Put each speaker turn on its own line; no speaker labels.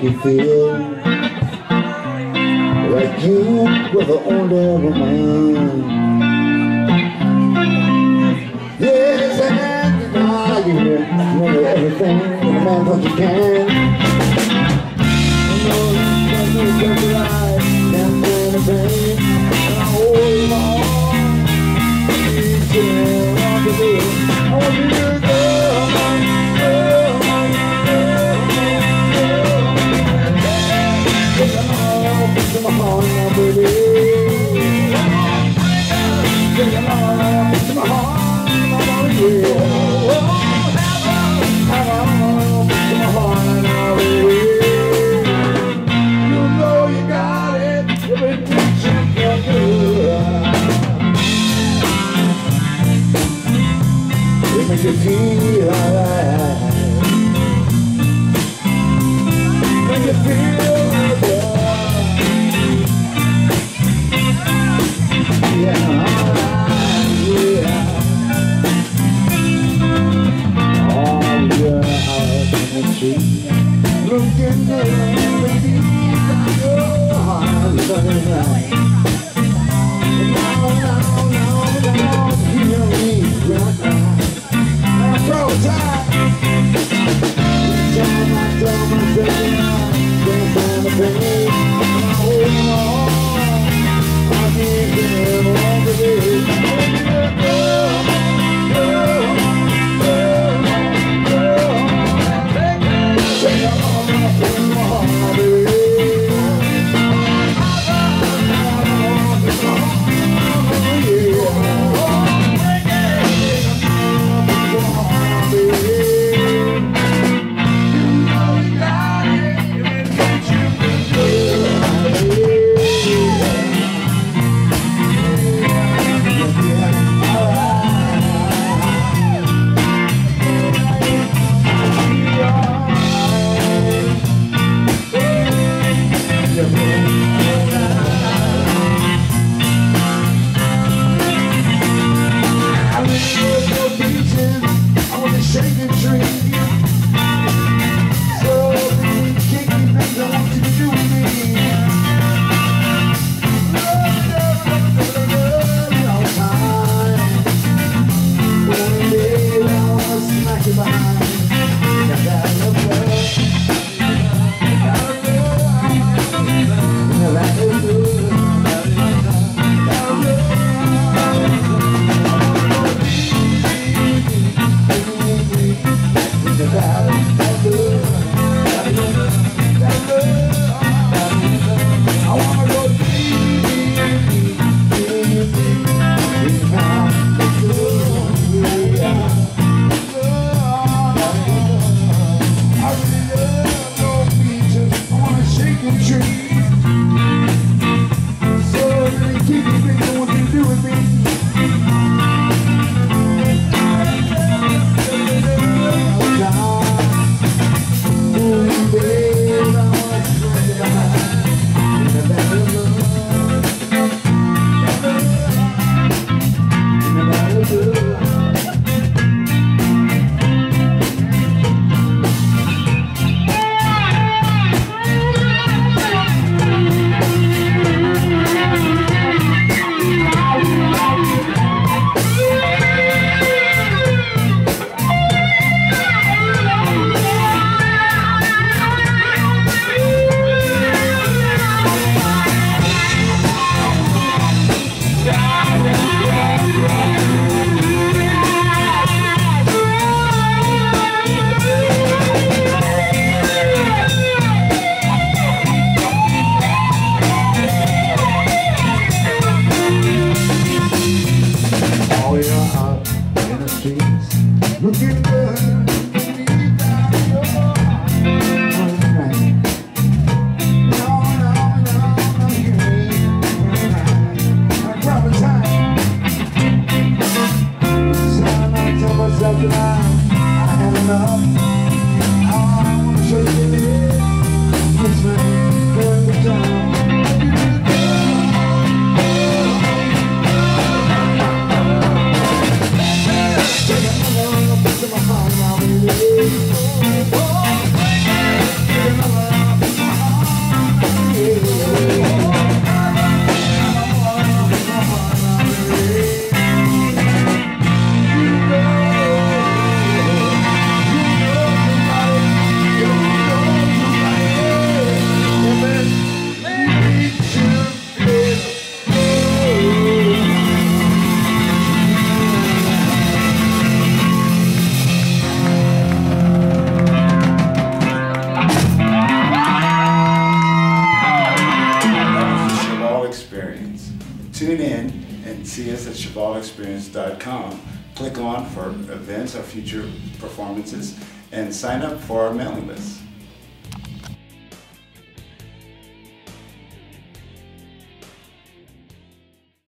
you feel like you were the only woman. Yes, and now you remember everything, and the man thought you can. I know you can't do right, can't do anything, and I hold you on. I want you to go. My heart now, baby. Take it all to my heart, my baby. Have all to my heart now, baby. You know you got it, everything you can do. It makes you feel alright. Make you feel good. Looking good, baby, your heart is running right. Now, hear me right now. I'm so tired. Time I tell myself, can't find the pain. I'm holding on. I can't get along with it.
and see us at shivalexperience.com. Click on for events or future performances and sign up for our mailing list.